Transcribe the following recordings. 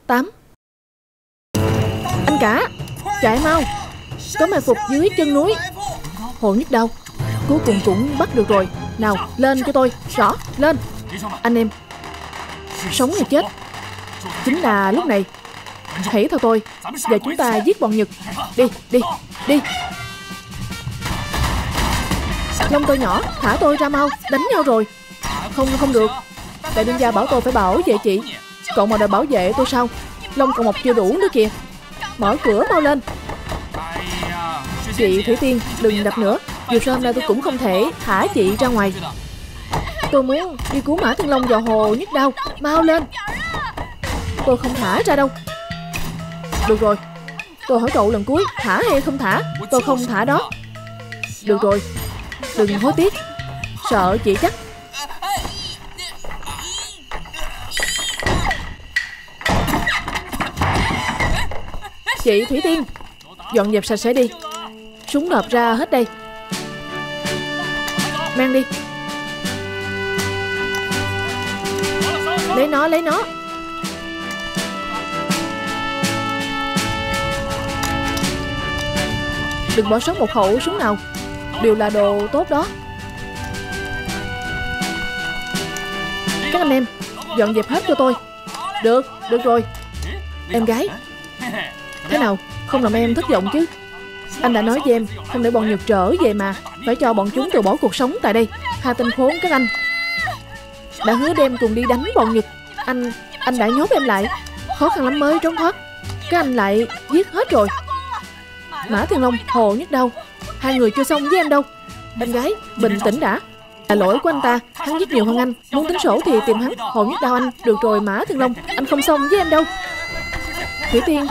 8. Anh cả, chạy mau, có mai phục dưới chân núi. Hồ Nhất Đao cuối cùng cũng bắt được rồi. Nào, lên cho tôi, rõ, lên. Anh em, sống hay chết chính là lúc này. Hãy theo tôi, giờ chúng ta giết bọn Nhật. Đi, đi, đi. Long tôi nhỏ, thả tôi ra mau, đánh nhau rồi. Không được. Đại đương gia bảo tôi phải bảo vệ chị. Cậu mà đòi bảo vệ tôi sao? Long còn mọc chưa đủ nữa kìa. Mở cửa mau lên. Chị Thủy Tiên, đừng đập nữa. Dù sao hôm nay tôi cũng không thể thả chị ra ngoài. Tôi muốn đi cứu Mã Thiên Long vào Hồ Nhất Đao. Mau lên. Tôi không thả ra đâu. Được rồi, tôi hỏi cậu lần cuối, thả hay không thả? Tôi không thả đó. Được rồi, đừng hối tiếc. Sợ chị chắc. Chị Thủy Tiên, dọn dẹp sạch sẽ đi. Súng nộp ra hết đây. Mang đi. Lấy nó. Đừng bỏ sót một khẩu súng nào. Đều là đồ tốt đó. Các anh em, dọn dẹp hết cho tôi. Được rồi. Em gái, thế nào, không làm em thất vọng chứ? Anh đã nói với em không để bọn Nhật trở về mà. Phải cho bọn chúng từ bỏ cuộc sống tại đây. Hai tên khốn các anh đã hứa đem cùng đi đánh bọn Nhật. Anh đã nhốt em lại. Khó khăn lắm mới trốn thoát. Các anh lại giết hết rồi. Mã Thiên Long, Hồ Nhất Đao, hai người chưa xong với em đâu. Em gái, bình tĩnh đã. Là lỗi của anh ta. Hắn giết nhiều hơn anh. Muốn tính sổ thì tìm hắn. Hồ Nhất Đao anh. Được rồi Mã Thiên Long, anh không xong với em đâu. Thủy Tiên.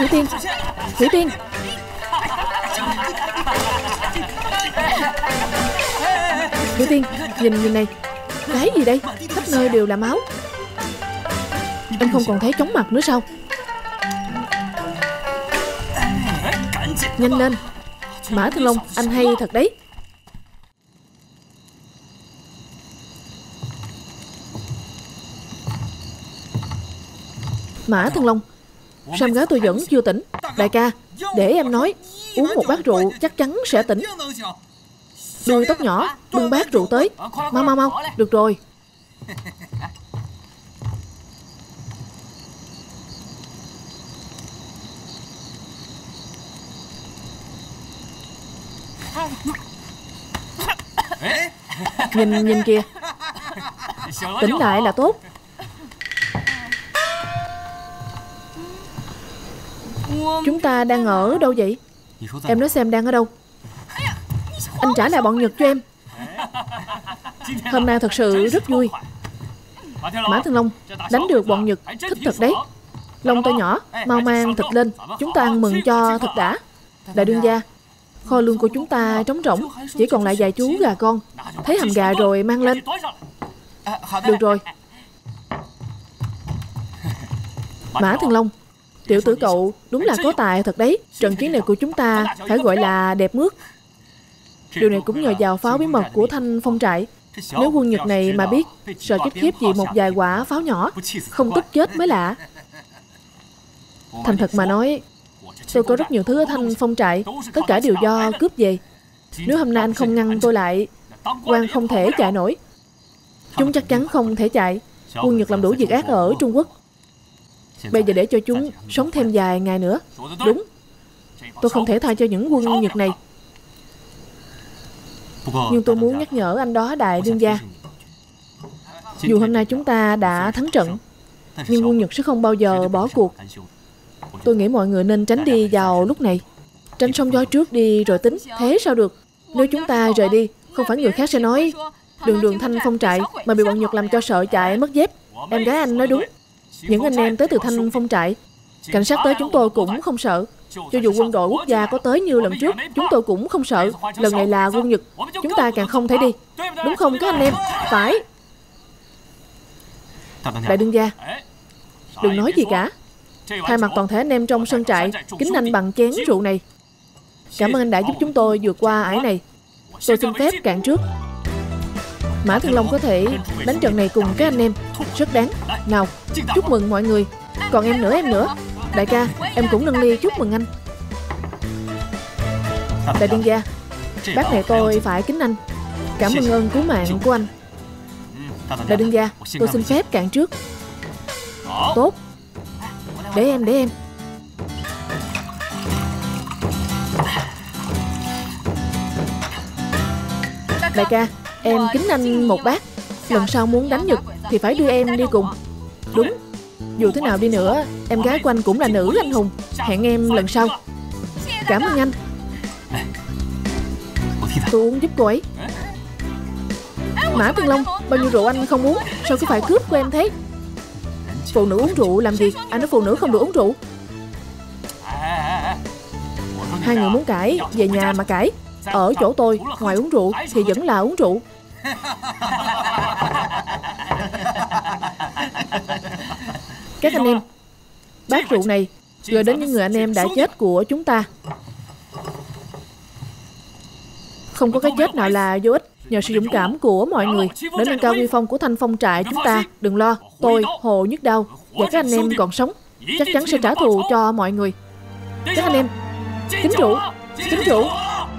Thủy Tiên, nhìn này. Cái gì đây? Khắp nơi đều là máu. Em không còn thấy chóng mặt nữa sao? Nhanh lên. Mã Thiên Long, anh hay thật đấy. Mã Thiên Long, sao em gái tôi vẫn chưa tỉnh? Đại ca, để em nói. Uống một bát rượu chắc chắn sẽ tỉnh. Đuôi tóc nhỏ, bưng bát rượu tới. Mau. Được rồi. Nhìn kìa. Tỉnh lại là tốt. Chúng ta đang ở đâu vậy? Em nói xem đang ở đâu. Anh trả lại bọn Nhật cho em. Hôm nay thật sự rất vui. Mã Thiên Long, đánh được bọn Nhật, thích thật đấy. Long to nhỏ, mau mang thịt lên. Chúng ta ăn mừng cho thật đã. Đại đương gia, kho lương của chúng ta trống rỗng, chỉ còn lại vài chú gà con. Thấy hầm gà rồi mang lên. Được rồi. Mã Thiên Long, tiểu tử cậu đúng là có tài thật đấy. Trận chiến này của chúng ta phải gọi là đẹp mướt. Điều này cũng nhờ vào pháo bí mật của Thanh Phong trại. Nếu quân Nhật này mà biết, sợ chết khiếp vì một vài quả pháo nhỏ, không tức chết mới lạ. Thành thật mà nói, tôi có rất nhiều thứ ở Thanh Phong trại, tất cả đều do cướp về. Nếu hôm nay anh không ngăn tôi lại, quan không thể chạy nổi. Chúng chắc chắn không thể chạy. Quân Nhật làm đủ việc ác ở Trung Quốc. Bây giờ để cho chúng sống thêm vài ngày nữa. Đúng, tôi không thể tha cho những quân Nhật này. Nhưng tôi muốn nhắc nhở anh đó đại đương gia. Dù hôm nay chúng ta đã thắng trận, nhưng quân Nhật sẽ không bao giờ bỏ cuộc. Tôi nghĩ mọi người nên tránh đi vào lúc này. Tránh sóng gió trước đi rồi tính. Thế sao được? Nếu chúng ta rời đi, không phải người khác sẽ nói đường Thanh Phong trại mà bị bọn Nhật làm cho sợ chạy mất dép. Em gái anh nói đúng. Những anh em tới từ Thanh Phong trại, cảnh sát tới chúng tôi cũng không sợ. Cho dù quân đội quốc gia có tới như lần trước, chúng tôi cũng không sợ. Lần này là quân Nhật, chúng ta càng không thể đi. Đúng không các anh em? Phải. Đại đương gia, đừng nói gì cả. Thay mặt toàn thể anh em trong sân trại, kính anh bằng chén rượu này. Cảm ơn anh đã giúp chúng tôi vượt qua ải này. Tôi xin phép cạn trước. Mã Thiên Long có thể đánh trận này cùng các anh em, rất đáng. Nào, chúc mừng mọi người. Còn em nữa. Đại ca, em cũng nâng ly chúc mừng anh. Đại điên gia, bác này tôi phải kính anh. Cảm ơn ơn cứu mạng của anh. Đại điên gia, tôi xin phép cạn trước. Tốt. Để em. Đại ca, em kính anh một bát. Lần sau muốn đánh Nhật thì phải đưa em đi cùng. Đúng. Dù thế nào đi nữa, em gái của anh cũng là nữ anh hùng. Hẹn em lần sau. Cảm ơn anh. Tôi uống giúp cô ấy. Mã Tương Long, bao nhiêu rượu anh không uống? Sao cứ phải cướp của em thế? Phụ nữ uống rượu làm gì? Anh nói phụ nữ không được uống rượu. Hai người muốn cãi, về nhà mà cãi. Ở chỗ tôi, ngoài uống rượu thì vẫn là uống rượu. Các anh em, bát rượu này gửi đến những người anh em đã chết của chúng ta. Không có cái chết nào là vô ích. Nhờ sự dũng cảm của mọi người để nâng cao uy phong của Thanh Phong trại chúng ta. Đừng lo, tôi, Hồ Nhất Đao và các anh em còn sống chắc chắn sẽ trả thù cho mọi người. Các anh em, kính rượu, kính rượu.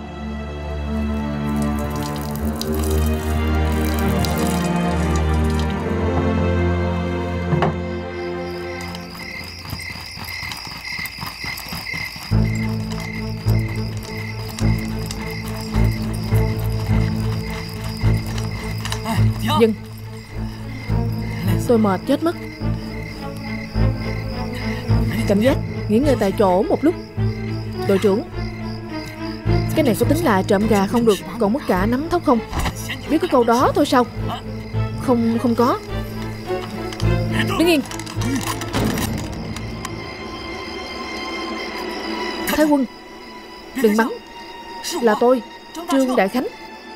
Dừng. Tôi mệt chết mất. Cảnh giác, nghỉ ngơi tại chỗ một lúc. Đội trưởng, cái này có tính là trộm gà không được, còn mất cả nắm thóc không? Biết cái câu đó thôi sao? Không có. Đứng yên. Thái quân, đừng bắn. Là tôi, Trương Đại Khánh.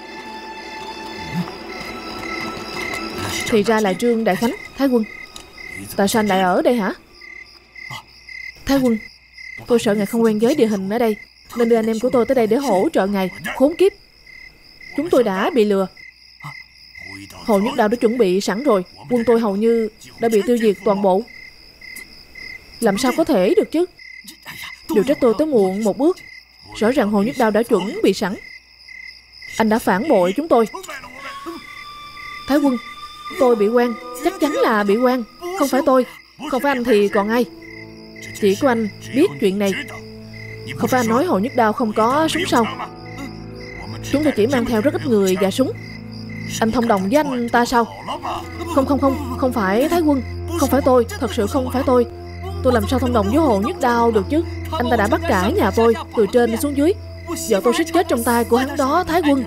Thì ra là Trương Đại Khánh. Thái quân, tại sao anh lại ở đây hả? Thái quân, tôi sợ ngài không quen với địa hình ở đây, nên đưa anh em của tôi tới đây để hỗ trợ ngài. Khốn kiếp, chúng tôi đã bị lừa. Hồ Nhất Đao đã chuẩn bị sẵn rồi. Quân tôi hầu như đã bị tiêu diệt toàn bộ. Làm sao có thể được chứ? Điều trách tôi tới muộn một bước. Rõ ràng Hồ Nhất Đao đã chuẩn bị sẵn. Anh đã phản bội chúng tôi. Thái quân, tôi bị quan. Chắc chắn là bị quan. Không phải tôi. Không phải anh thì còn ai? Chỉ có anh biết chuyện này. Không phải anh nói Hồ Nhất Đao không có súng sao? Chúng tôi chỉ mang theo rất ít người và súng. Anh thông đồng với anh ta sao? Không phải Thái quân. Không phải tôi, thật sự không phải tôi. Tôi làm sao thông đồng với Hồ Nhất Đao được chứ? Anh ta đã bắt cả nhà tôi từ trên xuống dưới. Giờ tôi suýt chết trong tay của hắn đó. Thái quân,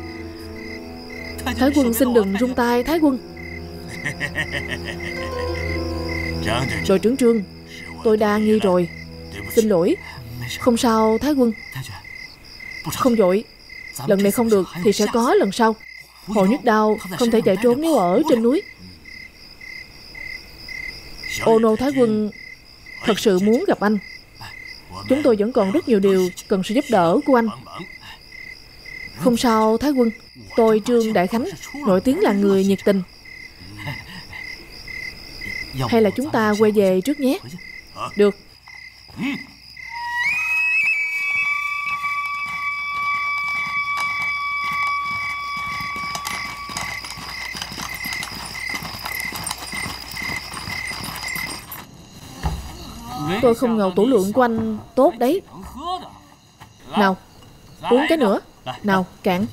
Thái quân xin đừng rung tay. Thái quân. Đội trưởng Trương, tôi đa nghi rồi. Xin lỗi. Không sao Thái quân. Không vội. Lần này không được thì sẽ có lần sau. Hồ Nhất Đao không thể chạy trốn nếu ở trên núi. Ô nô Thái quân thật sự muốn gặp anh. Chúng tôi vẫn còn rất nhiều điều cần sự giúp đỡ của anh. Không sao Thái quân. Tôi Trương Đại Khánh nổi tiếng là người nhiệt tình. Hay là chúng ta quay về trước nhé? Được. Tôi không ngờ tủ lượng của anh tốt đấy. Nào, uống cái nữa. Nào, cạn.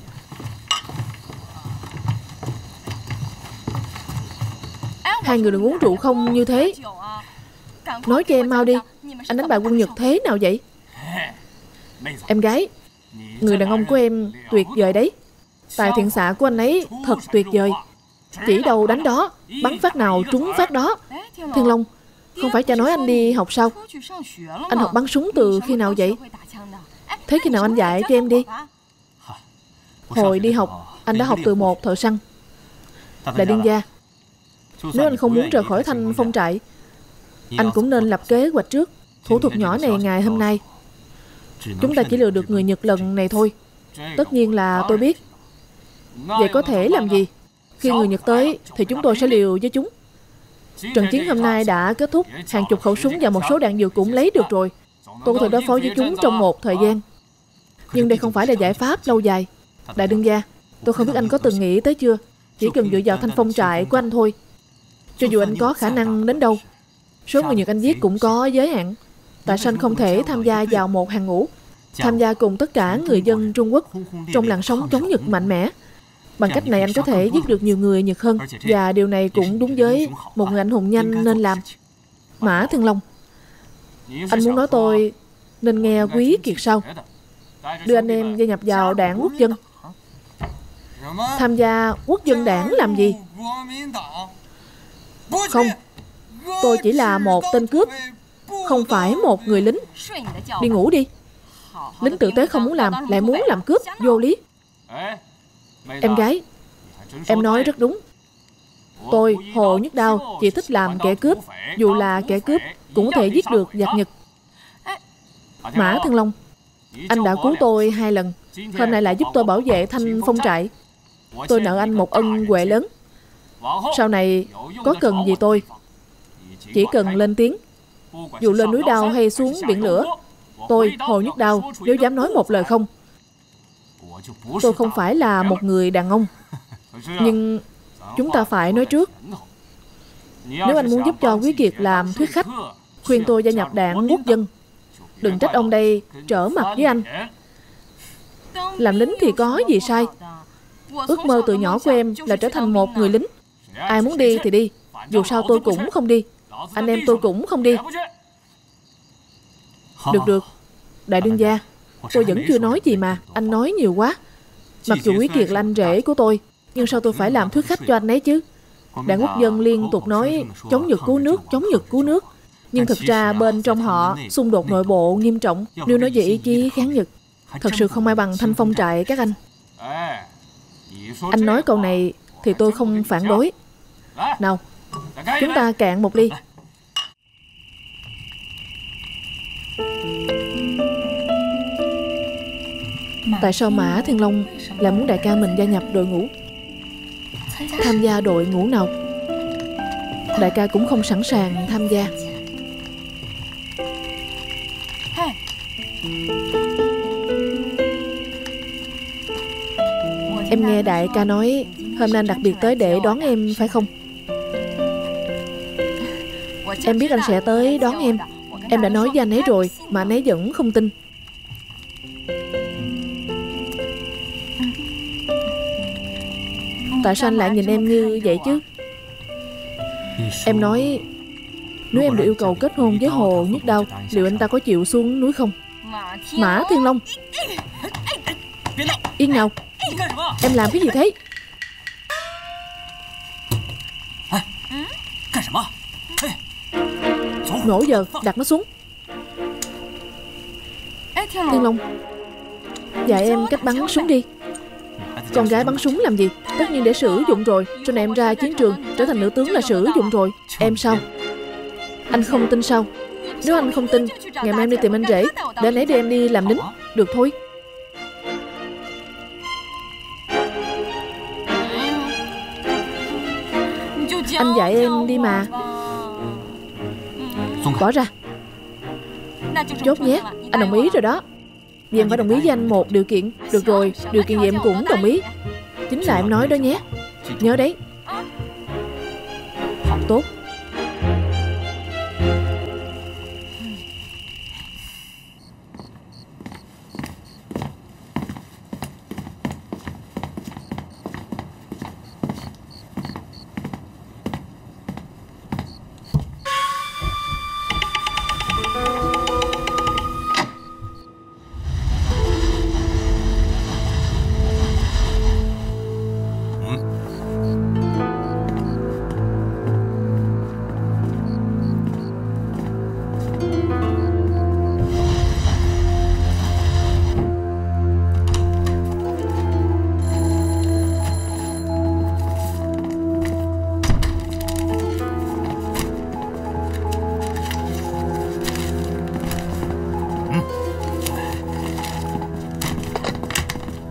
Hai người đừng uống rượu không như thế. Nói cho em mau đi. Anh đánh bại quân Nhật thế nào vậy? Em gái, người đàn ông của em tuyệt vời đấy. Tài thiện xạ của anh ấy thật tuyệt vời. Chỉ đầu đánh đó, bắn phát nào trúng phát đó. Thiên Long, không phải cha nói anh đi học sao? Anh học bắn súng từ khi nào vậy? Thế khi nào anh dạy cho em đi? Hồi đi học, anh đã học từ một thợ săn. Đại điên gia, nếu anh không muốn rời khỏi Thanh Phong trại, anh cũng nên lập kế hoạch trước. Thủ thuật nhỏ này ngày hôm nay chúng ta chỉ lừa được người Nhật lần này thôi. Tất nhiên là tôi biết. Vậy có thể làm gì? Khi người Nhật tới thì chúng tôi sẽ liều với chúng. Trận chiến hôm nay đã kết thúc, hàng chục khẩu súng và một số đạn dược cũng lấy được rồi. Tôi có thể đối phó với chúng trong một thời gian. Nhưng đây không phải là giải pháp lâu dài. Đại đương gia, tôi không biết anh có từng nghĩ tới chưa? Chỉ cần dựa vào thanh phong trại của anh thôi. Cho dù anh có khả năng đến đâu, số người Nhật anh giết cũng có giới hạn. Tại sao anh không thể tham gia vào một hàng ngũ, tham gia cùng tất cả người dân Trung Quốc trong làn sóng chống Nhật mạnh mẽ? Bằng cách này anh có thể giết được nhiều người Nhật hơn. Và điều này cũng đúng với một người anh hùng nhanh nên làm. Mã Thiên Long, anh muốn nói tôi nên nghe Quý Kiệt sao? Đưa anh em gia nhập vào đảng quốc dân. Tham gia quốc dân đảng làm gì? Không, tôi chỉ là một tên cướp, không phải một người lính. Đi ngủ đi. Lính tử tế không muốn làm, lại muốn làm cướp, vô lý. Em gái, em nói rất đúng. Tôi, Hồ Nhất Đao, chỉ thích làm kẻ cướp. Dù là kẻ cướp cũng có thể giết được giặc Nhật. Mã Thiên Long, anh đã cứu tôi 2 lần. Hôm nay lại giúp tôi bảo vệ Thanh Phong trại. Tôi nợ anh một ân huệ lớn. Sau này có cần gì tôi, chỉ cần lên tiếng. Dù lên núi đao hay xuống biển lửa, tôi, Hồ Nhất Đao, nếu dám nói một lời không. Tôi không phải là một người đàn ông. Nhưng chúng ta phải nói trước. Nếu anh muốn giúp cho Quý Kiệt làm thuyết khách, khuyên tôi gia nhập đảng quốc dân, đừng trách ông đây trở mặt với anh. Làm lính thì có gì sai. Ước mơ từ nhỏ của em là trở thành một người lính. Ai muốn đi thì đi. Dù sao tôi cũng không đi. Anh em tôi cũng không đi. Được, đại đương gia, tôi vẫn chưa nói gì mà. Anh nói nhiều quá. Mặc dù Quý Kiệt là anh rể của tôi, nhưng sao tôi phải làm thuyết khách cho anh ấy chứ? Đảng quốc dân liên tục nói chống Nhật cứu nước, chống Nhật cứu nước. Nhưng thực ra bên trong họ xung đột nội bộ nghiêm trọng. Nếu nói về ý chí kháng Nhật, thật sự không ai bằng Thanh Phong trại các anh. Anh nói câu này thì tôi không phản đối. Nào, chúng ta cạn một ly. Tại sao Mã Thiên Long lại muốn đại ca mình gia nhập đội ngũ? Tham gia đội ngũ nào? Đại ca cũng không sẵn sàng tham gia. Em nghe đại ca nói hôm nay đặc biệt tới để đón em phải không? Em biết anh sẽ tới đón em. Em đã nói với anh ấy rồi mà anh ấy vẫn không tin. Tại sao anh lại nhìn em như vậy chứ? Em nói nếu em được yêu cầu kết hôn với Hồ Nhất Đao, liệu anh ta có chịu xuống núi không? Mã Thiên Long, yên nào. Em làm cái gì thế? Nổ giờ, đặt nó xuống. Thiên Long, dạy em cách bắn súng đi. Con gái bắn súng làm gì? Tất nhiên để sử dụng rồi. Sau này em ra chiến trường trở thành nữ tướng là sử dụng rồi. Em sao? Anh không tin sao? Nếu anh không tin, ngày mai em đi tìm anh rể để anh ấy đưa em đi làm lính. Được thôi. Anh dạy em đi mà. Bỏ ra. Chốt nhé. Anh đồng ý rồi đó. Vì em phải đồng ý với anh một điều kiện. Được rồi, điều kiện gì em cũng đồng ý. Chính là em nói đó nhé. Nhớ đấy. Tốt.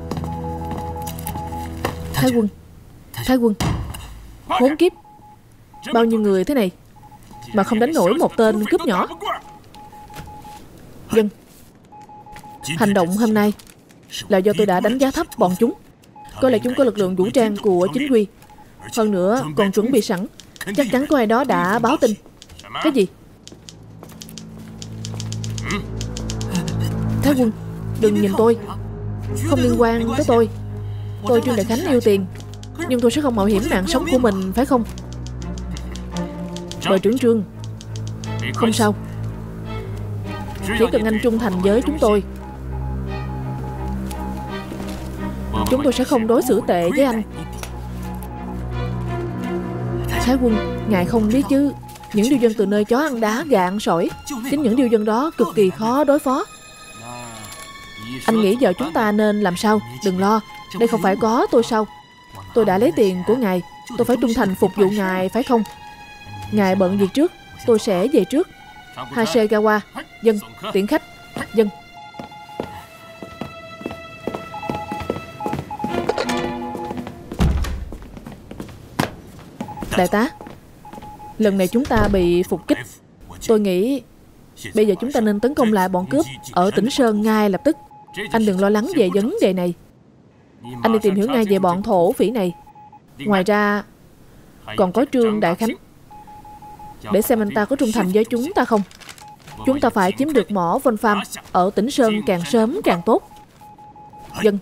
Thái quân, khốn kiếp. Bao nhiêu người thế này mà không đánh nổi một tên cướp nhỏ. Dân, hành động hôm nay là do tôi đã đánh giá thấp bọn chúng. Có lẽ chúng có lực lượng vũ trang của chính quy, hơn nữa còn chuẩn bị sẵn. Chắc chắn có ai đó đã báo tin. Cái gì? Thái quân, đừng nhìn tôi. Không liên quan tới tôi. Tôi Trương Đại Khánh yêu tiền, nhưng tôi sẽ không mạo hiểm mạng sống của mình, phải không? Đội trưởng Trương, không sao. Chỉ cần anh trung thành với chúng tôi sẽ không đối xử tệ với anh. Thái quân, ngài không biết chứ, những điêu dân từ nơi chó ăn đá gà ăn sỏi, chính những điêu dân đó cực kỳ khó đối phó. Anh nghĩ giờ chúng ta nên làm sao? Đừng lo, đây không phải có tôi sao? Tôi đã lấy tiền của ngài, tôi phải trung thành phục vụ ngài, phải không? Ngài bận việc trước, tôi sẽ về trước. Hasegawa, dân, tiễn khách, dân. Đại tá, lần này chúng ta bị phục kích. Tôi nghĩ bây giờ chúng ta nên tấn công lại bọn cướp ở tỉnh Sơn ngay lập tức. Anh đừng lo lắng về vấn đề này. Anh đi tìm hiểu ngay về bọn thổ phỉ này. Ngoài ra còn có Trương Đại Khánh, để xem anh ta có trung thành với chúng ta không. Chúng ta phải chiếm được mỏ Wolfram ở tỉnh Sơn càng sớm càng tốt. Dân.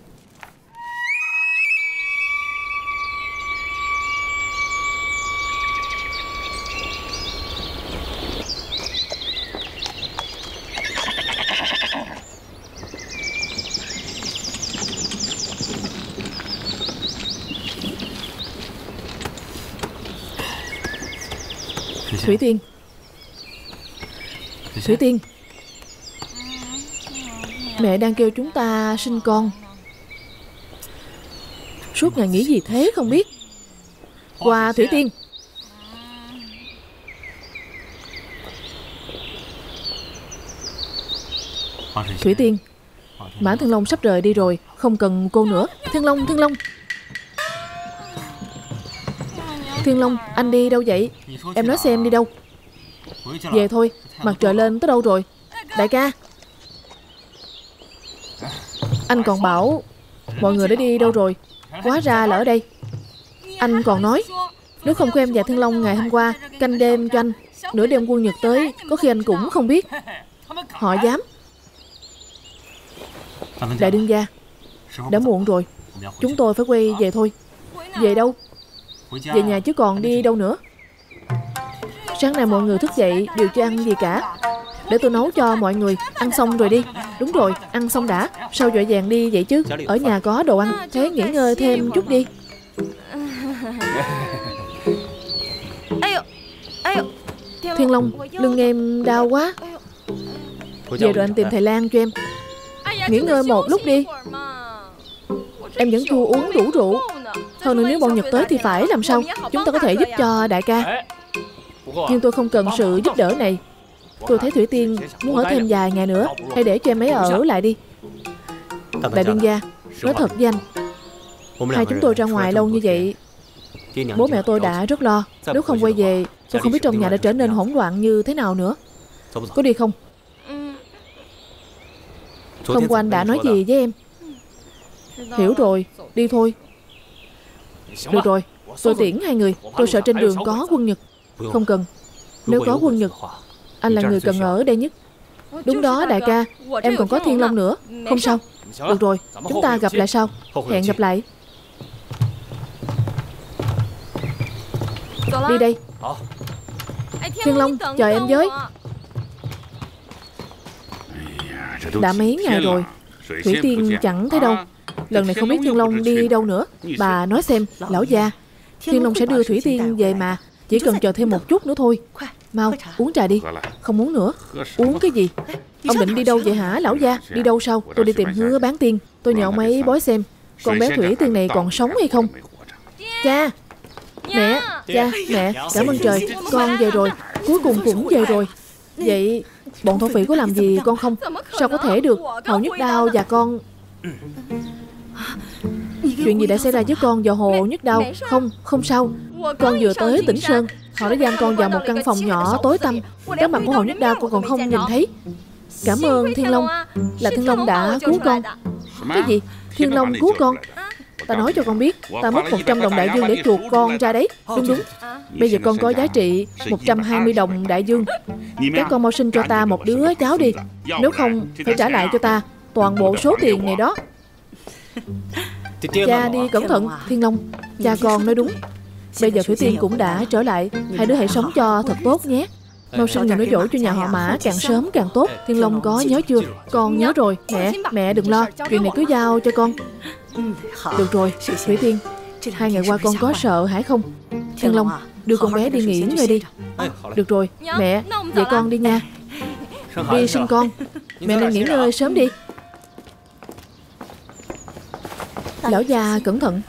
Thủy Tiên, Thủy Tiên, mẹ đang kêu chúng ta sinh con. Suốt ngày nghĩ gì thế không biết. Qua Thủy Tiên. Thủy Tiên, Mã Thiên Long sắp rời đi rồi, không cần cô nữa. Thiên Long, Thiên Long, Thiên Long, anh đi đâu vậy? Em nói xem đi đâu. Về thôi, mặt trời lên tới đâu rồi? Đại ca, anh còn bảo mọi người đã đi đâu rồi, hóa ra là ở đây. Anh còn nói nếu không có em và Thiên Long ngày hôm qua canh đêm cho anh, nửa đêm quân Nhật tới có khi anh cũng không biết. Họ dám. Đại đương gia, đã muộn rồi, chúng tôi phải quay về thôi. Về đâu? Về nhà chứ còn đi đâu nữa. Sáng nay mọi người thức dậy đều chưa ăn gì cả. Để tôi nấu cho mọi người. Ăn xong rồi đi. Đúng rồi, ăn xong đã. Sao vội vàng đi vậy chứ? Ở nhà có đồ ăn. Thế nghỉ ngơi thêm chút đi. Thiên Long, lưng em đau quá. Về rồi anh tìm thầy Lan cho em. Nghỉ ngơi một lúc đi. Em vẫn chưa uống đủ rượu. Hơn nữa nếu bọn Nhật tới thì phải làm sao? Chúng ta có thể giúp cho đại ca, nhưng tôi không cần sự giúp đỡ này. Tôi thấy Thủy Tiên muốn ở thêm vài ngày nữa. Hãy để cho em ấy ở lại đi. Đại đương gia, nói thật với anh, hai chúng tôi ra ngoài lâu như vậy, bố mẹ tôi đã rất lo. Nếu không quay về, tôi không biết trong nhà đã trở nên hỗn loạn như thế nào nữa. Có đi không? Hôm qua anh đã nói gì với em? Hiểu rồi, đi thôi. Được rồi, tôi tiễn hai người. Tôi sợ trên đường có quân Nhật. Không cần. Nếu có quân Nhật, anh là người cần ở đây nhất. Đúng đó đại ca, em còn có Thiên Long nữa. Không sao. Được rồi, chúng ta gặp lại sau. Hẹn gặp lại. Đi đây. Thiên Long, chờ em với. Đã mấy ngày rồi, Thủy Tiên chẳng thấy đâu. Lần này không biết Thiên Long đi đâu nữa. Bà nói xem, lão gia, Thiên Long sẽ đưa Thủy Tiên về mà. Chỉ cần chờ thêm một chút nữa thôi. Mau, uống trà đi. Không uống nữa. Uống cái gì? Ông định đi đâu vậy hả lão gia? Đi đâu sao? Tôi đi tìm Hứa Bán Tiên. Tôi nhờ ông ấy bói xem con bé Thủy Tiên này còn sống hay không. Cha, mẹ, cha, mẹ, cảm ơn trời, con về rồi. Cuối cùng cũng về rồi. Vậy bọn thổ phỉ có làm gì con không? Sao có thể được? Hầu Nhất Đao và con... Chuyện gì đã xảy ra với con và Hồ Nhất Đao? Không sao. Con vừa tới tỉnh Sơn, Họ đã giam con vào một căn phòng nhỏ tối tăm. Cái mặt của Hồ Nhất Đao con còn không nhìn thấy. Cảm ơn Thiên Long. Là Thiên Long đã cứu con. Cái gì? Thiên Long cứu con? Ta nói cho con biết, ta mất 100 đồng đại dương để chuộc con ra đấy. Đúng đúng. Bây giờ con có giá trị 120 đồng đại dương. Các con mau sinh cho ta một đứa cháu đi. Nếu không phải trả lại cho ta toàn bộ số tiền này đó. Cha đi cẩn thận. Thiên Long, cha con nói đúng. Bây giờ Thủy Tiên cũng đã trở lại. Hai đứa hãy sống cho thật tốt nhé. Mau sinh người nói dỗ cho nhà họ Mã càng sớm càng tốt. Thiên Long có nhớ chưa? Con nhớ rồi. Mẹ đừng lo. Chuyện này cứ giao cho con. Được rồi, Thủy Tiên. 2 ngày qua con có sợ hãi không? Thiên Long, đưa con bé đi nghỉ ngơi đi. Được rồi, mẹ. Vậy con đi nha. Đi sinh con. Mẹ nên nghỉ ngơi sớm đi. Lão già cẩn thận.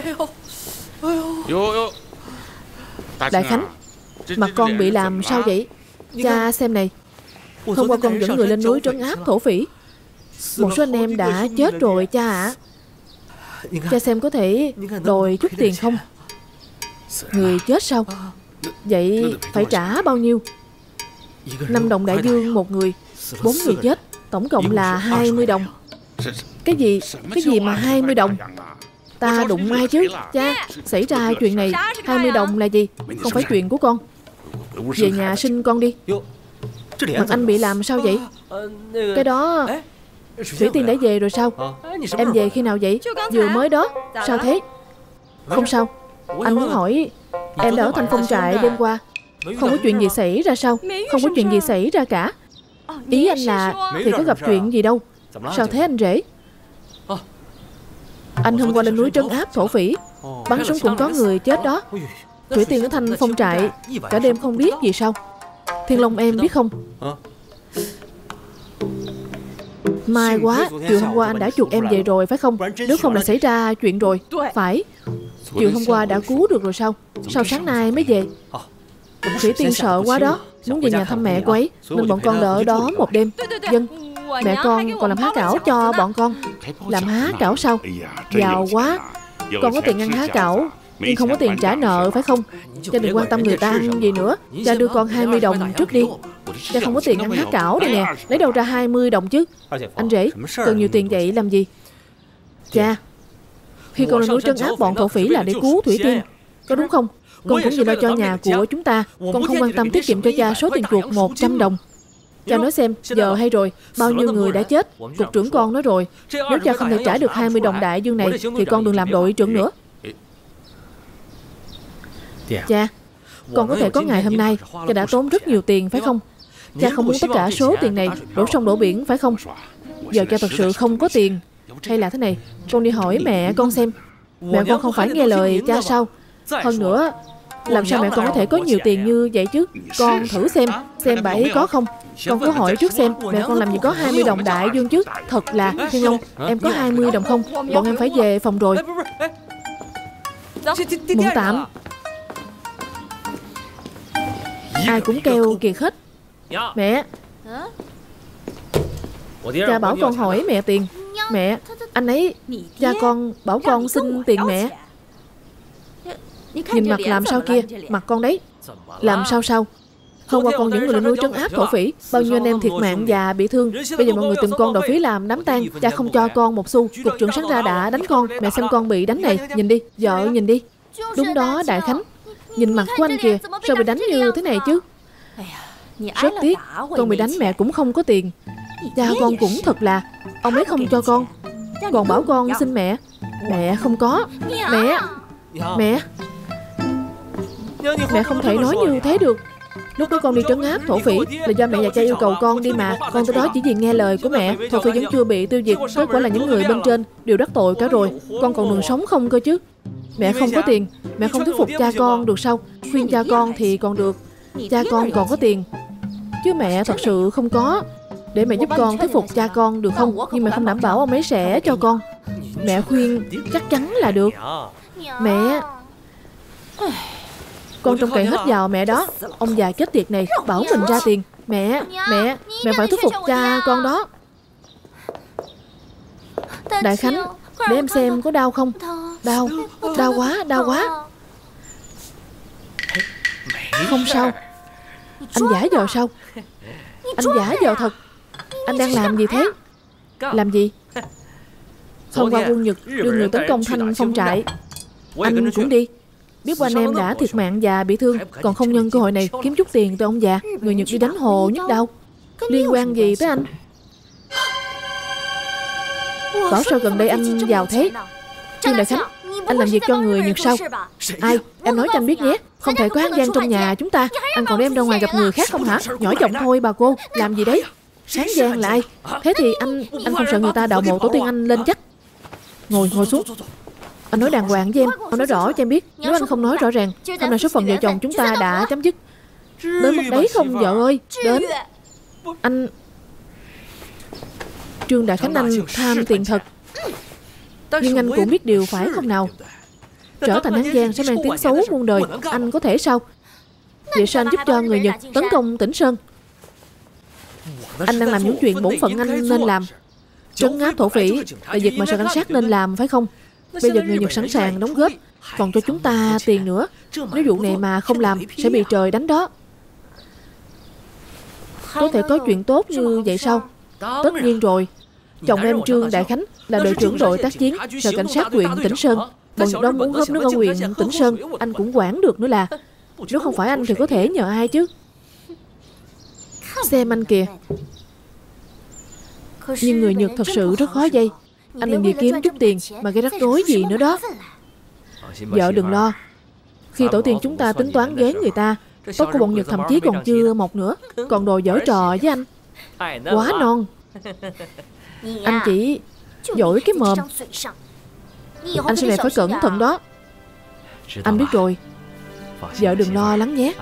Đại Khánh, mặt con bị làm sao vậy? Cha xem này. Hôm qua con dẫn người lên núi trấn áp thổ phỉ. Một số anh em đã chết rồi cha ạ. Cha xem có thể đòi chút tiền không? Người chết sao? Vậy phải trả bao nhiêu? 5 đồng đại dương một người. 4 người chết, tổng cộng là 20 đồng. Cái gì mà 20 đồng? Ta đụng ai chứ? Cha, xảy ra chuyện này 20 đồng là gì? Không phải chuyện của con. Về nhà sinh con đi. Mặt anh bị làm sao vậy? Cái đó... Thủy Tiên đã về rồi sao? Em về khi nào vậy? Vừa mới đó. Sao thế? Không sao. Anh muốn hỏi em đã ở Thanh Phong trại đêm qua. Không có chuyện gì xảy ra sao? Không có chuyện gì xảy ra cả. Ý anh là thì có gặp chuyện gì đâu. Sao thế anh rể? Anh hôm qua lên núi trấn áp thổ phỉ. Bắn súng cũng có người chết đó. Thủy Tiên ở Thanh Phong trại cả đêm không biết gì sao? Thiên Long em biết không? May quá, chiều hôm qua anh đã chuộc em về rồi phải không? Nếu không là xảy ra chuyện rồi. Phải. Chiều hôm qua đã cứu được rồi sao? Sao sáng nay mới về? Thủy Tiên sợ quá đó. Muốn về nhà thăm mẹ cô ấy. Nên bọn con đợi ở đó một đêm. Dân. Mẹ con còn làm há cảo cho bọn con. Làm há cảo sao? Giàu quá. Con có tiền ăn há cảo nhưng không có tiền trả nợ phải không? Cha đừng quan tâm người ta ăn gì nữa. Cha đưa con 20 đồng trước đi. Cha không có tiền ăn há cảo đây nè. Lấy đâu ra 20 đồng chứ? Anh rể, cần nhiều tiền vậy làm gì? Cha, khi con lên núi trấn áp bọn thổ phỉ là để cứu Thủy Tiên, có đúng không? Con cũng vì lo cho nhà của chúng ta. Con không quan tâm tiết kiệm cho cha số tiền chuộc 100 đồng. Cha nói xem, giờ hay rồi, bao nhiêu người đã chết. Cục trưởng con nói rồi, nếu cha không thể trả được 20 đồng đại dương này thì con đừng làm đội trưởng nữa. Cha, con có thể có ngày hôm nay. Cha đã tốn rất nhiều tiền phải không? Cha không muốn tất cả số tiền này đổ sông đổ biển phải không? Giờ cha thật sự không có tiền. Hay là thế này, con đi hỏi mẹ con xem. Mẹ con không phải nghe lời cha sao? Hơn nữa, làm sao mẹ con có thể có nhiều tiền như vậy chứ? Con thử xem bà ấy có không? Con cứ hỏi trước xem mẹ con làm gì có 20 đồng đại dương chứ. Thật là, Thiên Long, em có 20 đồng không? Bọn em phải về phòng rồi. Mượn tạm. Ai cũng kêu kiệt hết. Mẹ. Cha bảo con hỏi mẹ tiền. Mẹ, anh ấy, cha con bảo con xin tiền mẹ. Nhìn mặt làm sao kia, mặt con đấy. Làm sao? Hôm qua con dẫn người lên núi trấn áp thổ phỉ. Bao nhiêu anh em thiệt mạng và bị thương. Bây giờ mọi người tìm con đòi phí làm đám tang. Cha không cho con một xu. Cục trưởng sáng ra đã đánh con. Mẹ xem con bị đánh này. Nhìn đi, vợ nhìn đi. Đúng đó Đại Khánh. Nhìn mặt của anh kìa. Sao bị đánh như thế này chứ? Rất tiếc, con bị đánh mẹ cũng không có tiền. Cha con cũng thật là, ông ấy không cho con. Còn bảo con xin mẹ. Mẹ không có. Mẹ không thể nói như thế được. Lúc đó con đi trấn áp thổ phỉ là do mẹ và cha yêu cầu con đi mà. Con tới đó chỉ vì nghe lời của mẹ. Thổ phỉ vẫn chưa bị tiêu diệt. Kết quả là những người bên trên đều đắc tội cả rồi. Con còn đường sống không cơ chứ. Mẹ không có tiền. Mẹ không thuyết phục cha con được sao? Khuyên cha con thì còn được. Cha con còn có tiền, chứ mẹ thật sự không có. Để mẹ giúp con thuyết phục cha con được không? Nhưng mẹ không đảm bảo ông ấy sẽ cho con. Mẹ khuyên chắc chắn là được. Mẹ, con trông cậy hết vào mẹ đó. Ông già chết tiệt này bảo mình ra tiền. Mẹ phải thuyết phục cha con đó. Đại Khánh, để em xem có đau không? Đau quá. Không sao. Anh giả vờ sao? Anh giả vờ thật. Anh đang làm gì thế? Làm gì? Hôm qua quân Nhật đưa người tấn công Thanh Phong trại. Anh cũng đi. Biết bao anh em đã thiệt mạng và bị thương, còn không nhân cơ hội này kiếm chút tiền từ ông già. Người Nhật đi đánh Hồ Nhất Đao. Liên quan gì tới anh? Bảo sao gần đây anh giàu thế? Trương Đại Khánh, anh làm việc cho người Nhật sao? Ai? Em nói cho anh biết nhé. Không thể có hán giang trong nhà chúng ta. Anh còn đem ra ngoài gặp người khác không hả? Nhỏ giọng thôi bà cô. Làm gì đấy? Hán giang là ai? Thế thì anh không sợ người ta đào mộ tổ tiên anh lên chắc? Ngồi xuống. Anh nói đàng hoàng với em. Anh nói rõ cho em biết. Nếu anh không nói rõ ràng, hôm nay số phận vợ chồng chúng ta đã chấm dứt. Đến mức đấy không vợ ơi? Đến. Anh... Trương Đại Khánh, anh tham tiền thật. Nhưng anh cũng biết điều phải không nào? Trở thành hán giang sẽ mang tiếng xấu muôn đời. Anh có thể sao? Vậy sao anh giúp cho người Nhật tấn công Tĩnh Sơn? Anh đang làm những chuyện bổn phận anh nên làm. Trấn áp thổ phỉ là việc mà sở cảnh sát nên làm phải không? Bây giờ người Nhật sẵn sàng đóng góp, còn cho chúng ta tiền nữa. Nếu vụ này mà không làm sẽ bị trời đánh đó. Có thể có chuyện tốt như vậy sao? Tất nhiên rồi. Chồng em Trương Đại Khánh là đội trưởng đội tác chiến sở cảnh sát huyện Tĩnh Sơn. Bọn Nhật Đông muốn hớp nước ở huyện Tĩnh Sơn, anh cũng quản được nữa là. Nếu không phải anh thì có thể nhờ ai chứ? Xem anh kìa. Nhưng người Nhật thật sự rất khó dây. Anh đừng vì kiếm chút tiền mà gây rắc rối gì nữa đó. Vợ đừng lo. Khi tổ tiên chúng ta tính toán ghế người ta, tóc của bọn Nhật thậm chí còn chưa mọc nữa, còn đồ giở trò với anh. Quá non. Anh chỉ giỏi cái mồm. Anh sau này phải cẩn thận đó. Anh biết rồi. Vợ đừng lo lắng nhé.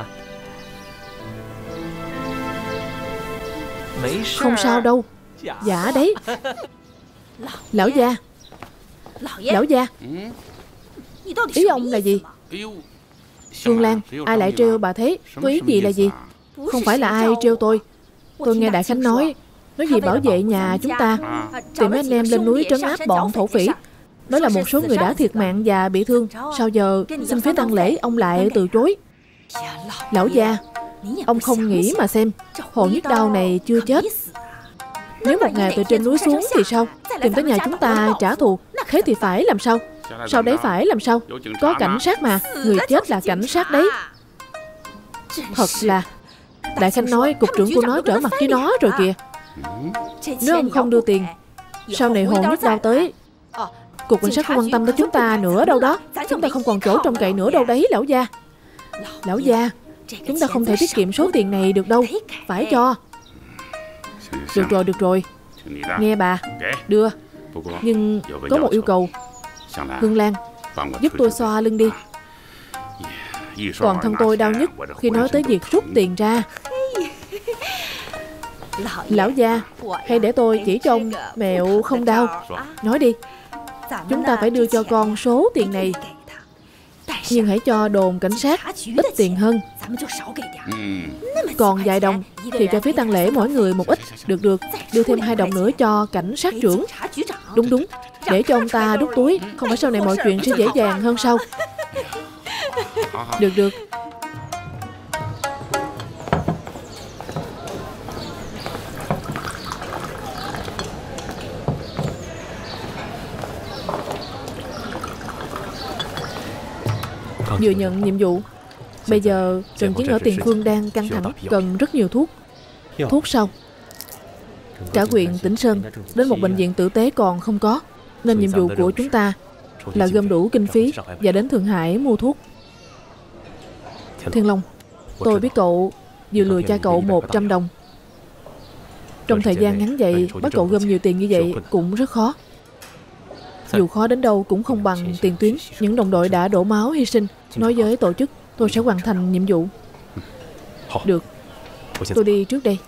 Không sao đâu. Dạ đấy. Lão gia. Lão gia, ý ông là gì? Phương Lan, ai lại trêu bà thế? Có ý gì là gì? Không phải là ai trêu tôi. Tôi nghe Đại Khánh nói gì bảo vệ nhà chúng ta, tìm mấy anh em lên núi trấn áp bọn thổ phỉ. Nói là một số người đã thiệt mạng và bị thương. Sao giờ xin phí tang lễ ông lại từ chối? Lão gia, ông không nghĩ mà xem. Hồ Nhất Đao này chưa chết. Nếu một ngày từ trên núi xuống thì sao? Tìm tới nhà chúng ta trả thù. Thế thì phải làm sao? Sau đấy phải làm sao? Có cảnh sát mà. Người chết là cảnh sát đấy. Thật là. Đại Khanh nói cục trưởng của nó trở mặt với nó rồi kìa. Nếu ông không đưa tiền, sau này Hồ Nhất Đao tới, cục cảnh sát không quan tâm tới chúng ta nữa đâu đó. Chúng ta không còn chỗ trông cậy nữa đâu đấy lão gia. Lão gia, chúng ta không thể tiết kiệm số tiền này được đâu. Phải cho. Được rồi. Nghe bà, đưa. Nhưng có một yêu cầu. Hương Lan, giúp tôi xoa lưng đi. Toàn thân tôi đau nhất khi nói tới việc rút tiền ra. Lão gia, hay để tôi chỉ cho ông mẹo không đau. Nói đi. Chúng ta phải đưa cho con số tiền này, nhưng hãy cho đồn cảnh sát ít tiền hơn. Còn vài đồng thì cho phí tang lễ mỗi người một ít. Được, đưa thêm 2 đồng nữa cho cảnh sát trưởng. Đúng, để cho ông ta đút túi. Không phải sau này mọi chuyện sẽ dễ dàng hơn sao? Được. Vừa nhận nhiệm vụ. Bây giờ trận chiến ở Tiền Phương đang căng thẳng, cần rất nhiều thuốc. Thuốc sao? Cả huyện Tĩnh Sơn đến một bệnh viện tử tế còn không có, nên nhiệm vụ của chúng ta là gom đủ kinh phí và đến Thượng Hải mua thuốc. Thiên Long, tôi biết cậu vừa lừa cha cậu 100 đồng. Trong thời gian ngắn vậy, bắt cậu gom nhiều tiền như vậy cũng rất khó. Dù khó đến đâu cũng không bằng tiền tuyến. Những đồng đội đã đổ máu hy sinh. Nói với tổ chức, tôi sẽ hoàn thành nhiệm vụ. Được, tôi đi trước đây.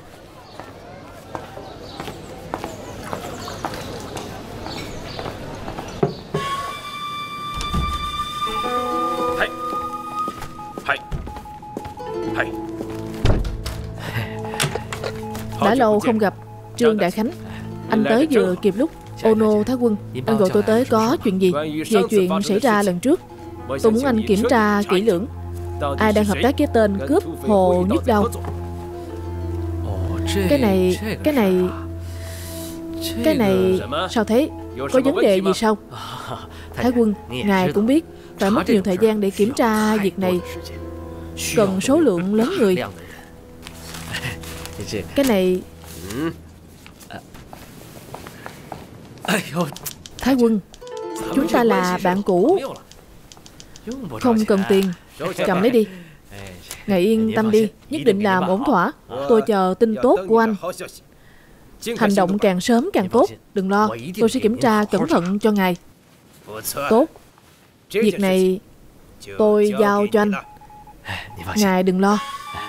Đã lâu không gặp Trương Đại Khánh. Anh tới vừa kịp lúc. Ono Thái Quân, anh gọi tôi tới có chuyện gì? Về chuyện xảy ra lần trước. Tôi muốn anh kiểm tra kỹ lưỡng. ai đang hợp tác với tên cướp Hồ Nhất Đao. Cái này sao thế? Có vấn đề gì sao? Thái quân, ngài cũng biết phải mất nhiều thời gian để kiểm tra việc này, cần số lượng lớn người. Cái này... Thái quân, chúng ta là bạn cũ, không cần tiền, cầm lấy đi. Ngài yên tâm đi, nhất định làm ổn thỏa. Tôi chờ tin tốt của anh. Hành động càng sớm càng tốt. Đừng lo, tôi sẽ kiểm tra cẩn thận cho ngài. Tốt. Việc này tôi giao cho anh. Ngài đừng lo.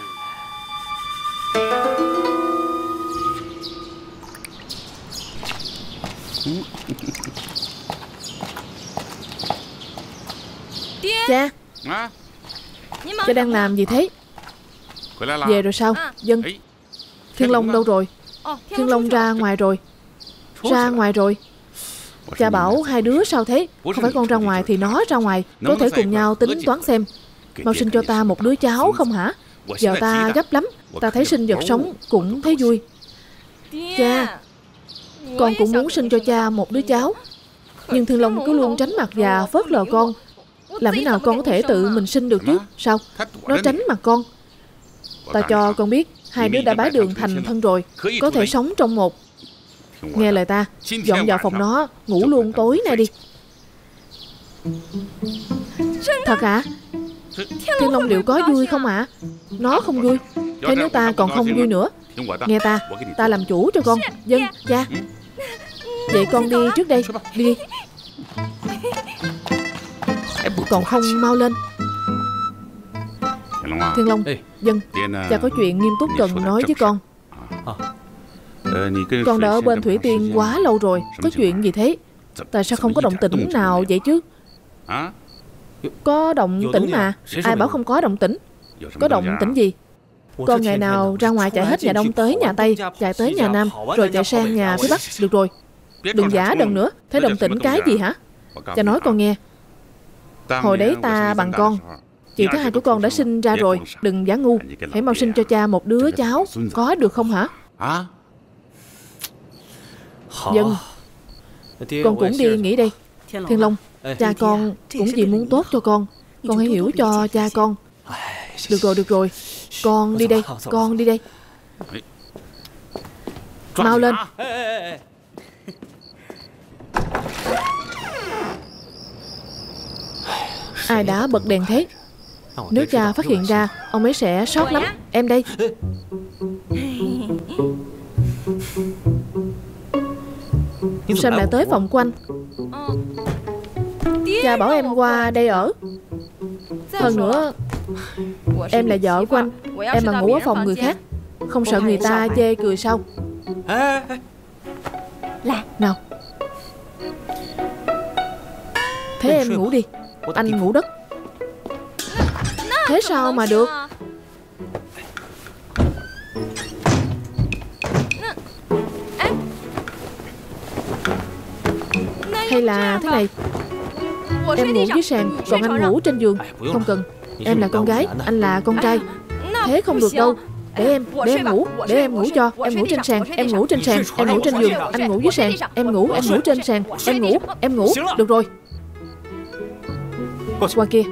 Cha, cha đang làm gì thế? Về rồi sao? Dân. Thiên Long đâu rồi? Thiên Long ra ngoài rồi. Ra ngoài rồi. Cha bảo hai đứa sao thế? Không phải con ra ngoài thì nó ra ngoài. Có thể cùng nhau tính toán xem. Mau sinh cho ta một đứa cháu không hả? Giờ ta gấp lắm. Ta thấy sinh vật sống cũng thấy vui. Cha, con cũng muốn sinh cho cha một đứa cháu, nhưng Thiên Long cứ luôn tránh mặt và phớt lờ con. Làm thế nào con có thể tự mình sinh được chứ? Sao? Nó tránh mặt con. Ta cho con biết, hai đứa đã bái đường thành thân rồi, có thể sống trong một. Nghe lời ta, dọn vào phòng nó, ngủ luôn tối nay đi. Thật hả? Thiên Long liệu có vui không hả? Nó không vui, thế nếu ta còn không vui nữa. Nghe ta làm chủ cho con. Dân, cha. Vậy con đi trước đây. Đi. Còn không mau lên. Thiên Long, Dân, cha có chuyện nghiêm túc cần nói với con. Con đã ở bên Thủy Tiên quá lâu rồi. Có chuyện gì thế? Tại sao không có động tĩnh nào vậy chứ? Có động tĩnh mà. Ai bảo không có động tĩnh? Có động tĩnh gì? Con ngày nào ra ngoài chạy hết nhà Đông tới nhà Tây, chạy tới nhà Nam, rồi chạy sang nhà phía Bắc. Được rồi, đừng giả đần nữa. Thế động tĩnh cái gì hả? Cha nói con nghe. Hồi đấy ta bằng con, chị thứ hai của con đã sinh ra rồi. Đừng giả ngu. Hãy mau sinh cho cha một đứa cháu. Có được không hả? Dân, con cũng đi nghỉ đây. Thiên Long, cha con cũng vì muốn tốt cho con hãy hiểu cho cha con. Được rồi. Con đi đây. Con đi đây. Mau lên. Ai đã bật đèn thế? Nếu cha phát hiện ra, ông ấy sẽ sót lắm. Em đây. Sao lại tới phòng của anh? Cha bảo em qua đây ở. Hơn nữa, em là vợ của anh. Em mà ngủ ở phòng người khác, không sợ người ta chê cười sao? Nào. Thế em ngủ đi, anh ngủ đất. Thế sao mà được? Hay là thế này, em ngủ dưới sàn, còn anh ngủ trên giường. Không cần, em là con gái, anh là con trai. Thế không được đâu. Để em ngủ cho. Em ngủ trên sàn, em ngủ trên sàn, em ngủ trên giường, anh ngủ dưới sàn. Em ngủ trên sàn, em ngủ. Được rồi. Qua kia.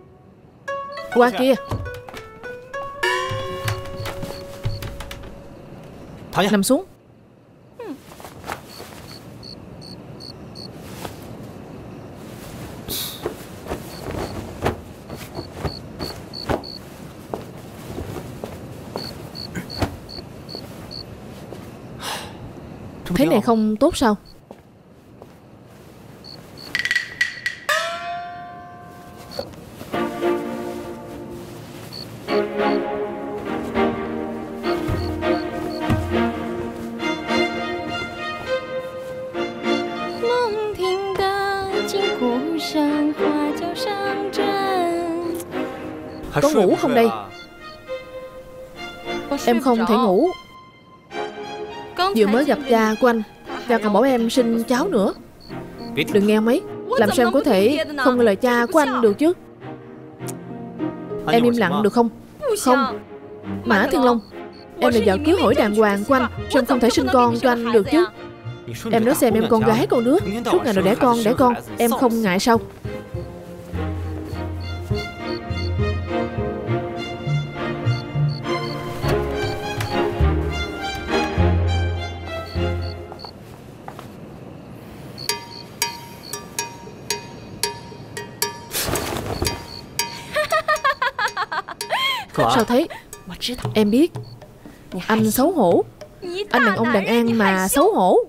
Nằm xuống. Thế này không tốt sao? Có ngủ không đây? Em không thể ngủ. Vừa mới gặp cha của anh, cha còn bảo em sinh cháu nữa. Đừng nghe mấy. Làm sao em có thể không nghe lời cha của anh được chứ? Em im lặng được không? Không. Mã Thiên Long, em là vợ cứu hỏi đàng hoàng của anh, sao em không thể sinh con cho anh được chứ? Em nói xem, em con gái con đứa, suốt ngày rồi đẻ con, em không ngại sao? Sao thế? Em biết. Anh xấu hổ. Anh đàn ông đàn an mà xấu hổ.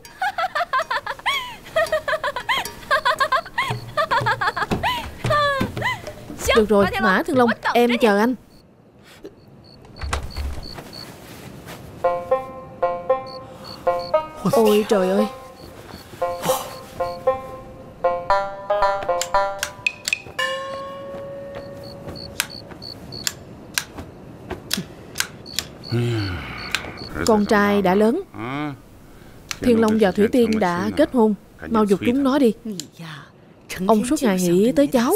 Được rồi, Mã Thiên Long, em chờ anh. Ôi trời ơi. Con trai đã lớn. Thiên Long và Thủy Tiên đã kết hôn. Mau giục chúng nó đi. Ông suốt ngày nghĩ tới cháu.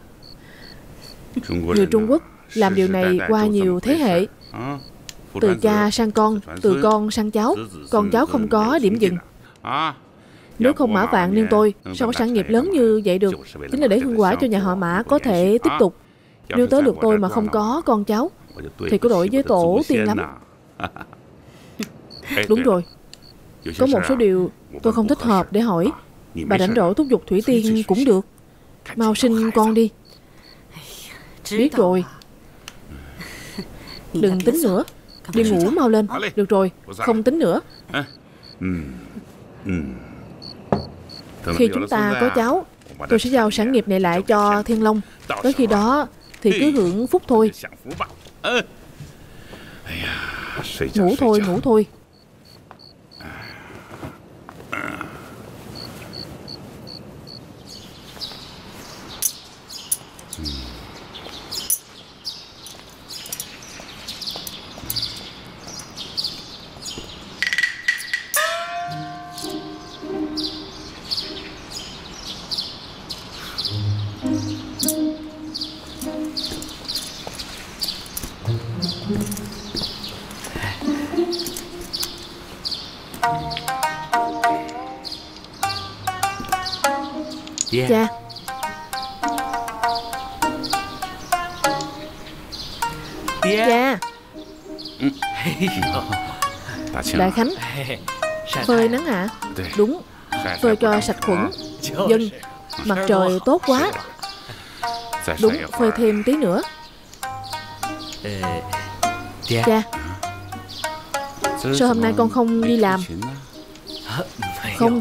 Người Trung Quốc làm điều này qua nhiều thế hệ, từ cha sang con, từ con sang cháu. Con cháu không có điểm dừng. Nếu không Mã Vạn Niên tôi sao có sản nghiệp lớn như vậy được? Chính là để hương quả cho nhà họ Mã có thể tiếp tục. Nếu tới lượt tôi mà không có con cháu thì có lỗi với tổ tiên lắm. Đúng rồi, có một số điều tôi không thích hợp để hỏi. Bà rảnh rỗi thúc giục Thủy Tiên cũng được. Mau sinh con đi. Biết rồi. Đừng tính nữa. Đi ngủ mau lên. Được rồi, không tính nữa. Khi chúng ta có cháu, tôi sẽ giao sản nghiệp này lại cho Thiên Long. Tới khi đó thì cứ hưởng phúc thôi. Ngủ thôi, ngủ thôi. Cha. Cha. Đại Khánh, phơi nắng hả? Đúng, phơi cho sạch khuẩn. Dân, mặt trời tốt quá. Đúng, phơi thêm tí nữa. Cha, sao hôm nay con không đi làm? Không.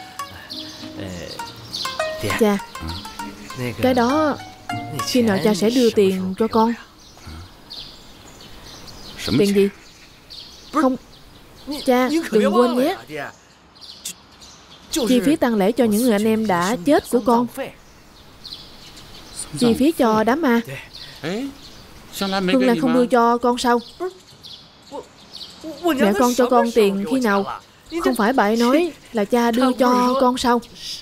Cha, cái đó khi nào cha sẽ đưa tiền cho con? Tiền gì? Không, cha đừng quên nhé. Chi phí tang lễ cho những người anh em đã chết của con. Chi phí cho đám ma. Hương Lan không đưa cho con sao? Mẹ con cho con tiền khi nào? Không phải bà ấy nói là cha đưa cho con sao?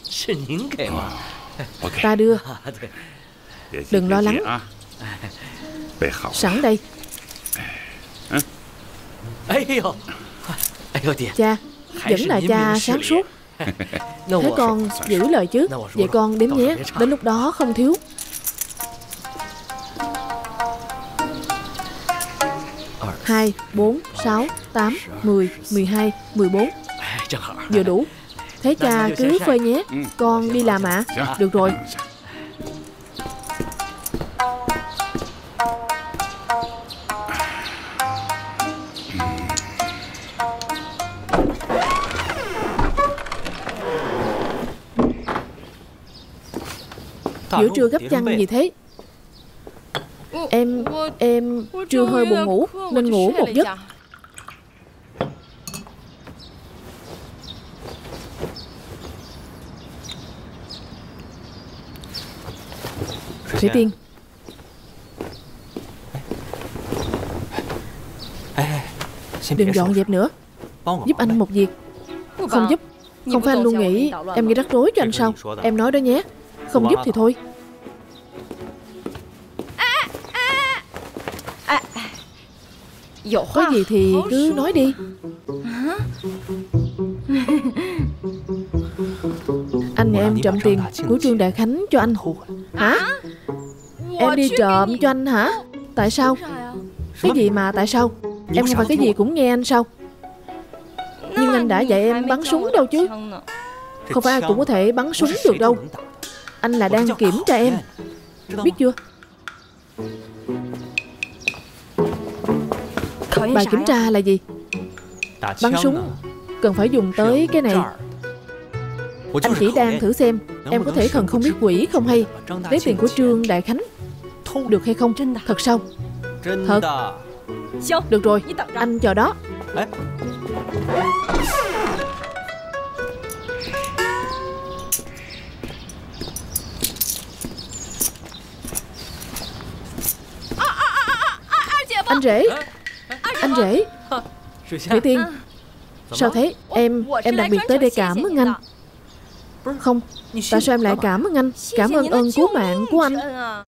Ta đưa. Đừng lo lắng. Sẵn đây. Cha, vẫn là cha sáng suốt. Thế con giữ lời chứ. Vậy con đếm nhé. Đến lúc đó không thiếu. 2, 4, 6, 8, 10, 12, 14. Vừa đủ. Thế cha cứ phơi nhé. Con đi làm ạ. Được rồi. Giữa trưa gấp chăn gì thế? Em trưa hơi buồn ngủ nên ngủ một giấc. Thủy Tiên, đừng dọn dẹp nữa. Giúp anh một việc. Không giúp. Không phải anh luôn nghĩ em gây rắc rối cho anh sao? Em nói đó nhé. Không giúp thì thôi. Có gì thì cứ nói đi. Anh nhà em trộm tiền của Trương Đại Khánh cho anh. Hả? Em đi trộm cho anh hả? Tại sao? Cái gì mà tại sao? Em không phải cái gì cũng nghe anh sao? Nhưng anh đã dạy em bắn súng đâu chứ. Không phải ai cũng có thể bắn súng được đâu. Anh là đang kiểm tra em, biết chưa? Bài kiểm tra là gì? Bắn súng cần phải dùng tới cái này. Anh chỉ đang thử xem em có thể thần không biết quỷ không hay lấy tiền của Trương Đại Khánh được hay không. Thật sao? Thật. Được rồi, anh chờ đó. Anh rể. Anh rể. Thủy Tiên. Sao thế? Em đặc biệt tới đây cảm ơn anh. Không, tại sao em lại cảm ơn anh? Cảm ơn ơn cứu mạng của anh.